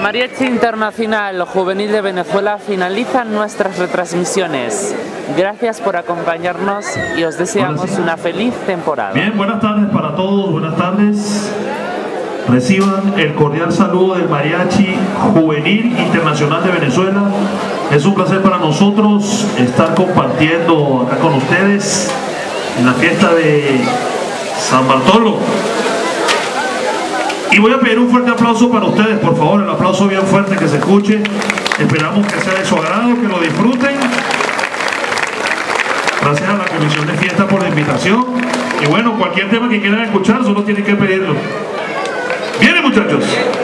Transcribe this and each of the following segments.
Mariachi Internacional Juvenil de Venezuela finalizan nuestras retransmisiones. Gracias por acompañarnos y os deseamos una feliz temporada. Bien, buenas tardes para todos, buenas tardes. Reciban el cordial saludo del Mariachi Juvenil Internacional de Venezuela. Es un placer para nosotros estar compartiendo acá con ustedes en la fiesta de San Bartolo. Y voy a pedir un fuerte aplauso para ustedes, por favor, el aplauso bien fuerte que se escuche. Esperamos que sea de su agrado, que lo disfruten. Gracias a la Comisión de Fiesta por la invitación. Y bueno, cualquier tema que quieran escuchar, solo tienen que pedirlo. ¡Vienen, muchachos!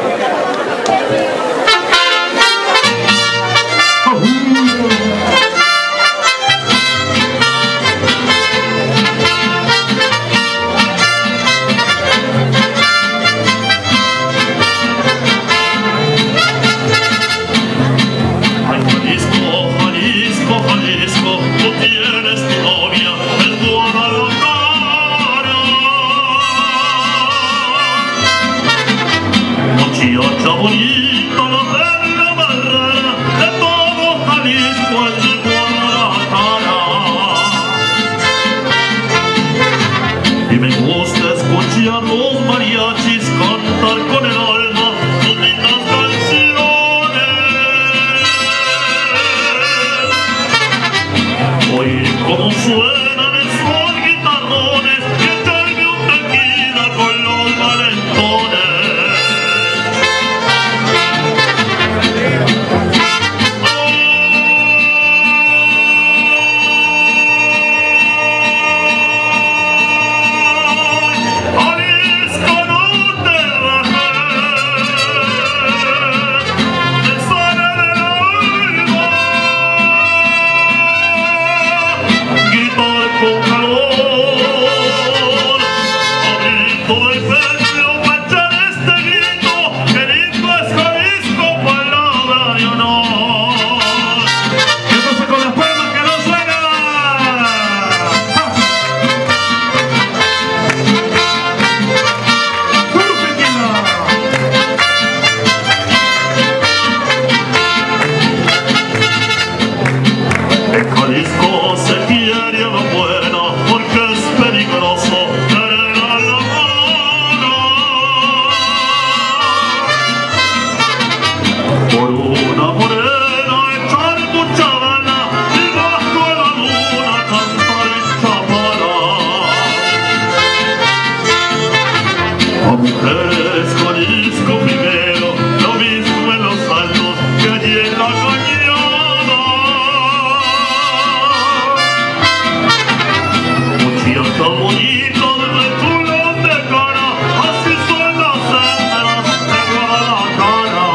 Y me gusta escuchar los mariachis cantar con el alma sus lindas canciones. Oír cómo suenan esos guitarrones y echarme un tequila con los valentones. Jalisco se quiere a la buena porque es peligroso querer a la mala. Por una morena echar mucha gana y bajo la luna cantar en Chapala. A mujeres Jalisco primero, lo mismo en los altos que allí en la cañada. Tan bonito de chulos de cara, así son las hembras de Guadalajara.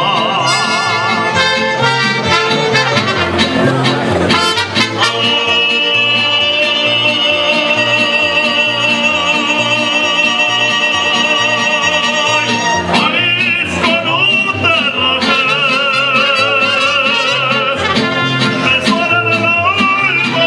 Jalisco, no te rajes, me suena el alma.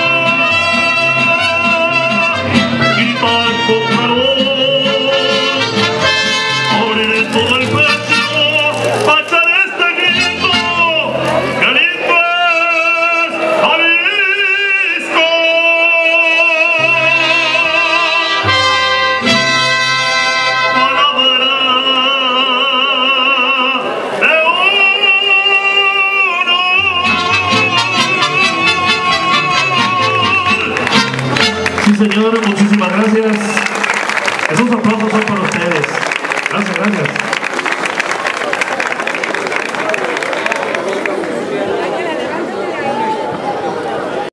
Gritar con calor, abriré todo el pecho para echar este grito, que lindo es Jalisco. Palabra de honor. Sí, señores, muchísimas gracias. Esos aplausos son para ustedes. Gracias, gracias.